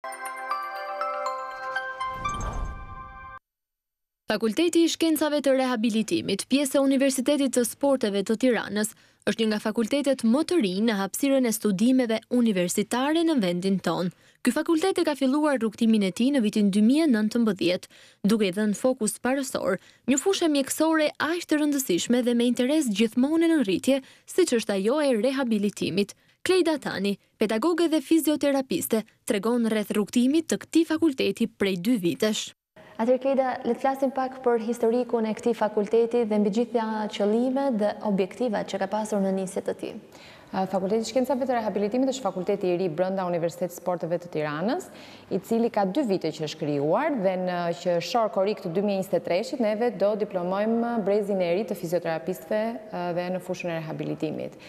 Fakulteti i Shkencave të Rehabilitimit, pjesë e Universitetit të Sporteve të Tiranës, është një nga fakultetet më të rinj në hapësirën e studimeve universitare në vendin tonë. Ky fakultet e ka filluar rrugtimin e tij në vitin 2019, duke i dhënë fokus parësor një fushë mjekësore aq të rëndësishme dhe me interes gjithmonë në rritje, siç është ajo e rehabilitimit. Klejda Tani, pedagoge dhe fizioterapiste, tregon rreth rrugtimit të këtij fakulteti prej 2 vitesh. Atëherë Klejda, le të flasim pak për historikun e këtij fakulteti dhe mbi gjitha qëllimet dhe objektivat që ka pasur në nisje të tij. Fakulteti i Shkencave të Rehabilitimit është fakulteti i ri brenda Universitetit të Sporteve të Tiranës, i cili ka 2 vite që është krijuar dhe në qershor korrik të 2023-shit neve do diplomojmë brezin e ri të fizioterapistëve dhe në fushën e rehabilitimit.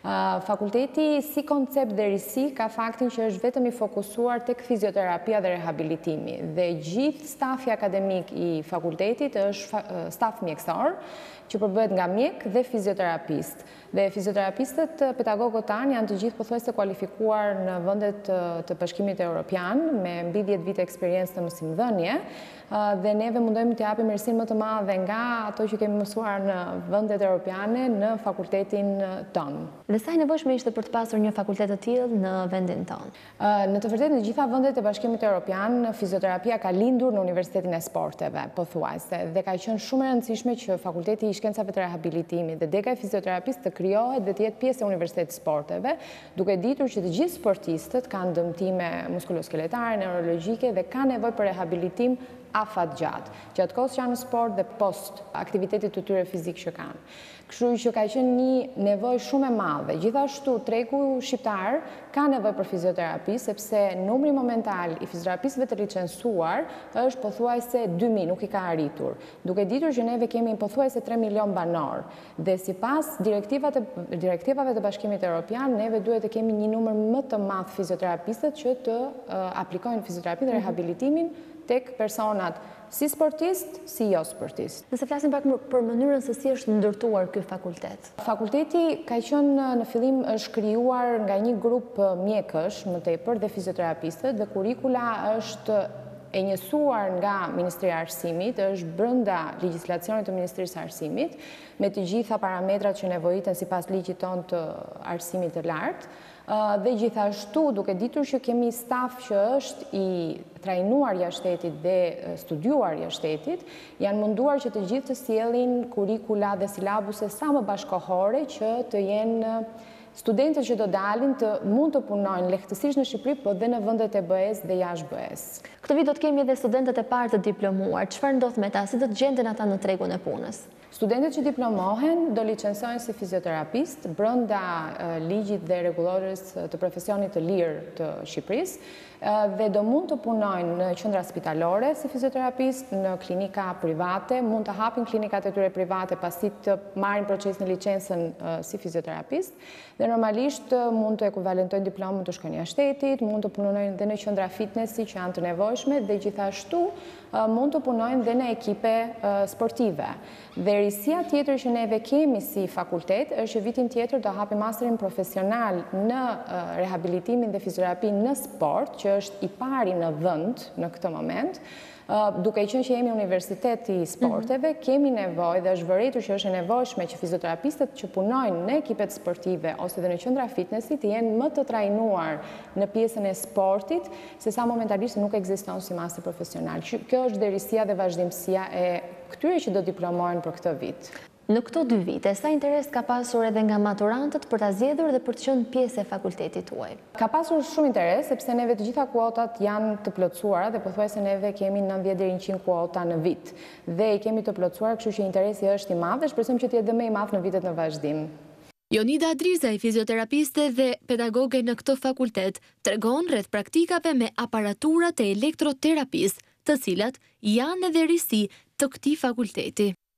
Fakulteti si koncept dhe risi ka faktin që është vetëm i fokusuar tek fizioterapia dhe rehabilitimi dhe gjithë stafi akademik i fakultetit është staf mjekësor që përbëhet nga mjek dhe fizioterapist. Dhe fizioterapistët pedagogët tanë janë të gjithë pothuajse kualifikuar në vendet të Bashkimit Evropian me mbi 10 vite eksperiencë në mësimdhënie dhe neve mundohemi të japim mirësinë më të madhe nga ato që kemi mësuar në vendet europiane në fakultetin tonë. Dhe sa e nevojshme ishte për të pasur një fakultet të tillë në vendin tonë? Në të vërtetë në gjitha vendet e Bashkimit Evropian fizioterapia ka lindur në Universitetin e Sporteve, pothuajse, dhe ka qenë shumë e rëndësishme që Fakulteti i Shkencave të Rehabilitimit dhe dega e fizioterapistë të krijohet dhe të jetë pjesë e Universitetit të Sporteve, duke ditur që të gjithë sportistët kanë dëmtime muskuloskeletare, neurologjike dhe kanë nevojë për rehabilitim afat gjatë kohës që janë në sport dhe post aktivitetit të tyre fizik që kanë. Kështu që ka qenë një nevojë shumë e madhe. Gjithashtu tregu shqiptar ka nevojë për fizioterapi sepse numri momental i fizioterapistëve të licencuar është pothuajse 2000, nuk i ka arritur. Duke ditur që neve kemi pothuajse 3 milion banor dhe sipas direktivave të Bashkimit Evropian, neve duhet të kemi një numër më të madh fizioterapistët që të aplikojnë fizioterapi dhe rehabilitimin tek personat si sportist, si jo sportist. Nëse flasim pak për mënyrën se si është ndërtuar ky fakultet. Fakulteti ka qenë në fillim është krijuar nga një grup mjekësh më tepër dhe fizioterapistët dhe kurrikula është e njësuar nga Ministria e Arsimit, është brenda legjislacionit të Ministrisë së Arsimit, me të gjitha parametrat që nevojiten sipas ligjit tonë të arsimit të lartë. Dhe gjithashtu, duke ditur që kemi staf që është i trajnuar jashtë shtetit dhe studiuar jashtë shtetit, janë munduar që të gjithë të sjellin kurrikula dhe silabuse sa më bashkohore që të jenë studentët që do dalin të mund të punojnë lehtësisht në Shqipëri, por dhe në vendet e BE-s dhe jashtë BE-s. Këtë vit do të kemi edhe studentët e parë të diplomuar. Çfarë ndodh me ta? Si do të gjenden ata në tregun e punës? Studentët që diplomohen do licencohen si fizioterapist brenda ligjit dhe rregullores të profesionit të lirë të Shqipërisë dhe do mund të punojnë në qendra spitalore si fizioterapist, në klinika private, mund të hapin klinikat e tyre private pasi të marrin procesin e licencën si fizioterapist dhe normalisht mund të ekuivalentojnë diplomën të shkojnë jashtë shtetit, mund të punojnë dhe në qendra fitnessi që janë të nevojshme dhe gjithashtu mund të punojnë dhe në ekipe sportive. Dhe risia tjetër që neve kemi si fakultet është që vitin tjetër do hapim masterin profesional në rehabilitimin dhe fizioterapinë në sport, që është i pari në vend në këtë moment. Duke qenë që jemi Universitet i Sporteve, kemi nevojë dhe është vërejtur që është e nevojshme që fizioterapistët që punojnë në ekipet sportive ose dhe në qendra fitnessi të jenë më të trajnuar në pjesën e sportit, sesa momentalisht nuk ekziston si master profesional. Kjo është derisia dhe vazhdimësia e këtyre që do diplomohen për këtë vit. Në këto 2 vite, sa interes ka pasur edhe nga maturantët për ta zgjedhur dhe për të qenë pjesë e fakultetit tuaj? Ka pasur shumë interes, sepse neve të gjitha kuotat janë të plotësuara dhe pothuajse neve kemi 90 deri në 100 kuota në vit. Dhe i kemi të plotësuar, kështu që interesi është i madh dhe shpresojmë që të jetë më i madh në vitet në vazhdim. Jonida Adrizaj, fizioterapiste dhe pedagoge në këtë fakultet, tregon rreth praktikave me aparaturat e elektroterapisë, të cilat janë edhe risi të këtij fakulteti.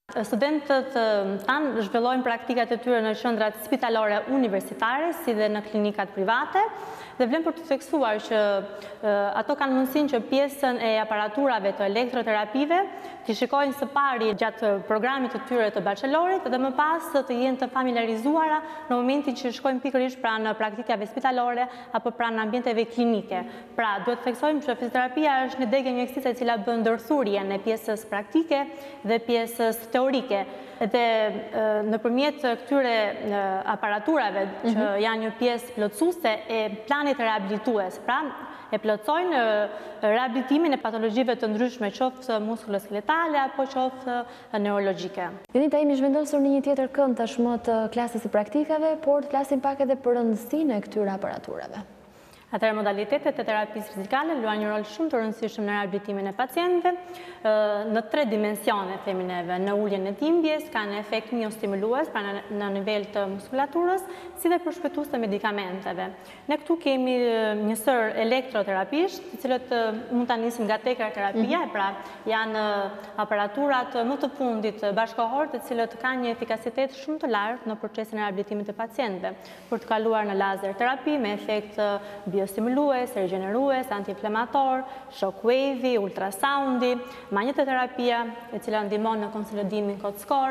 Studentët tanë zhvillojnë praktikat e tyre në qendrat spitalore universitare, si dhe në klinikat private, dhe vlen për të theksuar që ato kanë mundësinë që pjesën e aparaturave të elektroterapive të shikojnë së pari gjatë programit të tyre të bachelorit dhe më pas të jenë të familiarizuara në momentin që shkojnë pikërisht pranë praktikave spitalore apo pranë ambienteve klinike. Pra, duhet të theksojmë që fizioterapia është një degë mjekësisë e cila bën ndërthurjen e pjesës praktike dhe pjesës teorike. Dhe nëpërmjet këtyre aparaturave që janë një pjesë plotësuese e planit reabilitues, pra e plotësojnë reabilitimin e patologjive të ndryshme, qoftë muskuloskeletale apo qoftë neurologjike. Jonita, jemi zhvendosur në një tjetër kënd tashmë të klasës së praktikave, por të flasim pak edhe për rëndësinë e këtyre aparaturave. Atëherë modalitetet e terapisë fizikale luajnë një rol shumë të rëndësishëm në riabilitimin e pacientëve në 3 dimensione, themi neve, në uljen e dhimbjes, kanë efekt miostimulues, pra në nivel të muskulaturës, si dhe përshpejtues të medikamenteve. Ne këtu kemi një sër elektroterapish, të cilët mund ta nisim nga tekraterapia, pra janë aparaturat më të fundit bashkëkohor, të cilët kanë një efikasitet shumë të lartë në procesin e riabilitimit të pacientëve, për të kaluar në lazer terapi me efekt biostimulues, regenerues, antiinflamator, shockwave, ultrasoundi, magnetoterapia, e cila ndihmon në konsolidimimin kockor,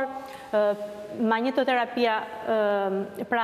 magnetoterapia pra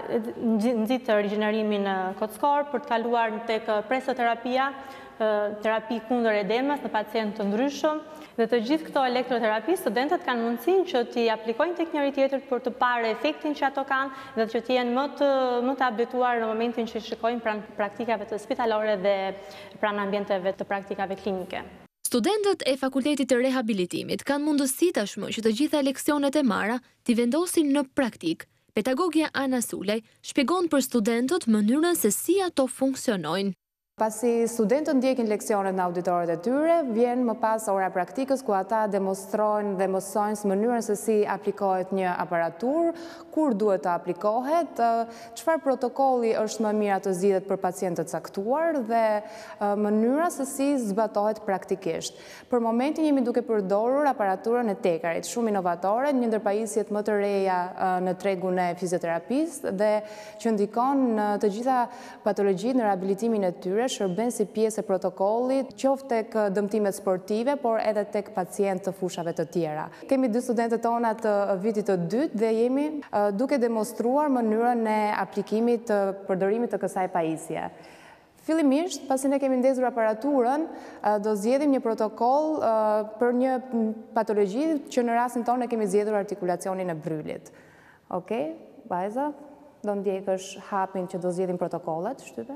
nxit rigenerimin kockor për të kaluar tek presoterapia, terapi kundër edemës në pacientë të ndryshëm. Dhe të gjithë këto elektroterapi, studentët kanë mundësinë që t'i aplikojnë tek njëri tjetrit për të parë efektin që ato kanë dhe që t'jenë më të updateuar në momentin që shikojnë pranë praktikave të spitalore dhe pranë ambienteve të praktikave klinike. Studentët e Fakultetit të Rehabilitimit kanë mundësi tashmë që të gjitha leksionet e marra t'i vendosin në praktik. Pedagogja Ana Sulej shpjegon për studentët mënyrën se si ato funksionojnë. Pasi studentët ndjekin leksionet në auditoret e tyre, vjen më pas ora praktikës ku ata demonstrojnë dhe mësojnë së mënyrën se si aplikohet një aparatur, kur duhet të aplikohet, çfarë protokolli është më mirë të zgjidhet për pacientët caktuar dhe mënyra se si zbatohet praktikisht. Për momentin jemi duke përdorur aparaturën e tekarit, shumë inovatore, një ndër pajisjet më të reja në tregun e fizioterapisë dhe që ndikon në të gjitha patologjitë në riabilitimin e tyre, shërben si pjesë e protokollit, qoftë tek dëmtimet sportive, por edhe tek pacientë të fushave të tjera. Kemi 2 studentët tona të vitit të dytë dhe jemi duke demonstruar mënyrën e aplikimit të përdorimit të kësaj pajisje. Fillimisht, pasi ne kemi ndezur aparaturën, do zgjedhim një protokoll për një patologji që në rastin tonë kemi zgjedhur artikulacionin e brylit. Okej, vajza, do ndjekësh hapin që do zgjedhim protokollet, shtype.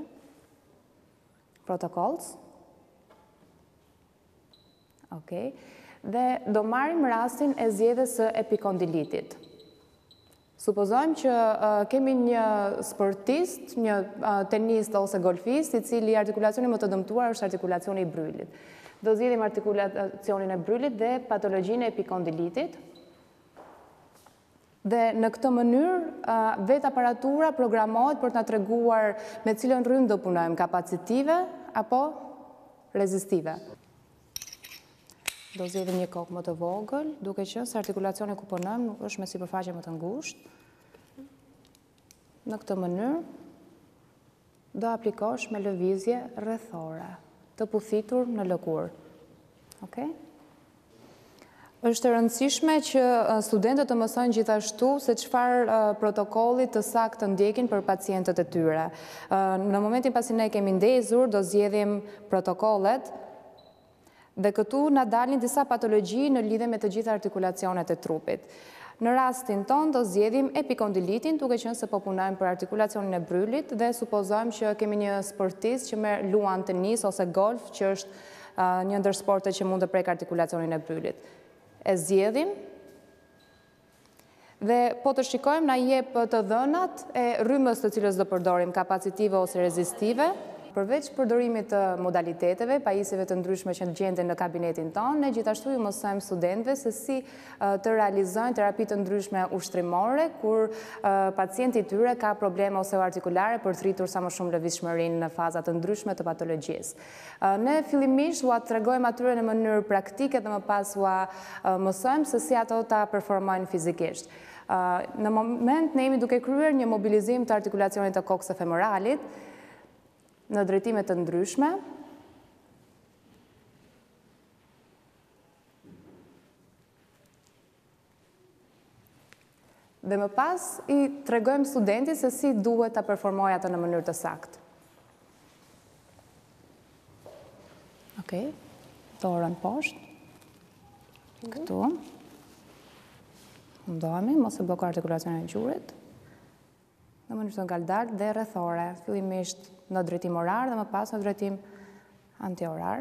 Protokolls. Okej. Dhe do marrim rastin e zgjedhjes së epikondilitit. Supozojmë që kemi një sportist, një tenist ose golfist, i cili artikulacioni më të dëmtuar është artikulacioni i brylit. Do zgjedhim artikulacionin e brylit dhe patologjinë e epikondilitit. Dhe në këtë mënyrë, vetë aparatura programohet për të na treguar me cilën rrymë do punojmë, kapacitive apo rezistive. Do zgjedhim një kokë më të vogël, duke qenë se artikulacioni ku punojmë nuk është me sipërfaqe më të ngushtë. Në këtë mënyrë, do aplikosh me lëvizje rrethore, të puthitur në lëkurë. Okej? Është e rëndësishme që studentët të mësojnë gjithashtu se çfarë protokolli të saktë të ndjekin për pacientët e tyre. Në momentin pasi ne kemi ndezur, do zgjedhim protokollet dhe këtu na dalin disa patologji në lidhje me të gjitha artikulacionet e trupit. Në rastin ton do zgjedhim epikondilitin, duke qenë se po punojmë për artikulacionin e brylit dhe supozojmë që kemi një sportist që luan tenis ose golf, që është një ndër sportet që mund të prek artikulacionin e brylit. E zgjedhim dhe po të shikojmë na jep të dhënat e rrymës të cilës do përdorim, kapacitive ose rezistive. Përveç përdorimit të modaliteteve, pajisjeve të ndryshme që gjenden në kabinetin tonë, ne gjithashtu ju mësojmë studentëve se si të realizojnë terapi të ndryshme ushtrimore, kur pacienti i tyre ka probleme osteoartikulare për të rritur sa më shumë lëvizshmërinë në faza të ndryshme të patologjisë. Ne fillimisht ua tregojmë atyre në mënyrë praktike dhe më pas ua mësojmë se si ato ta performojnë fizikisht. Në moment ne jemi duke kryer një mobilizim të artikulacionit të kokës së femoralit në drejtime të ndryshme. Dhe më pas i tregojmë studentit se si duhet ta performojë atë në mënyrë të saktë. Okej, dorën poshtë. Këtu. Mundohemi, mos e bloko artikulacionin e gjurit. Në mënyrë të ngallar dhe rrethore, fillimisht në drejtim orar dhe më pas në drejtim antiorar.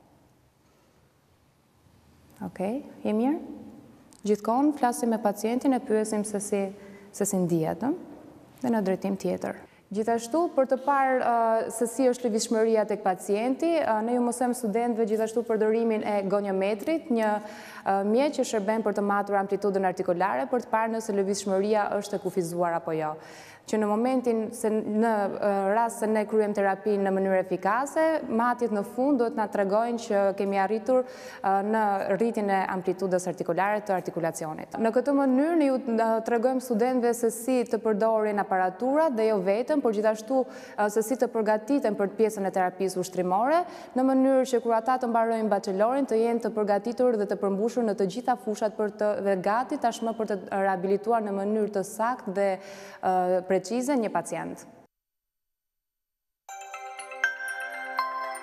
Okej, i mirë. Gjithkohon flasim me pacientin e pyesim se si ndihet, dhe në drejtim tjetër. Gjithashtu, për të parë se si është lëvizshmëria tek pacienti, ne ju mësojmë studentëve gjithashtu përdorimin e goniometrit, një mjet që shërben për të matur amplitudën artikulare për të parë nëse lëvizshmëria është e kufizuar apo jo. Që në momentin se në rast se ne kryejmë terapi në mënyrë efikase, matjet në fund do të na tregojnë që kemi arritur në rritjen e amplitudës artikulare të artikulacionit. Në këtë mënyrë ne ju tregojmë studentëve se si të përdorin aparaturat dhe jo vetëm, por gjithashtu se si të përgatiten për pjesën e terapisë ushtrimore, në mënyrë që kur ata të mbarojnë bachelorin të jenë të përgatitur dhe të përmbushur në të gjitha fushat dhe gati tashmë për të rehabilituar në mënyrë të saktë dhe precize një pacient.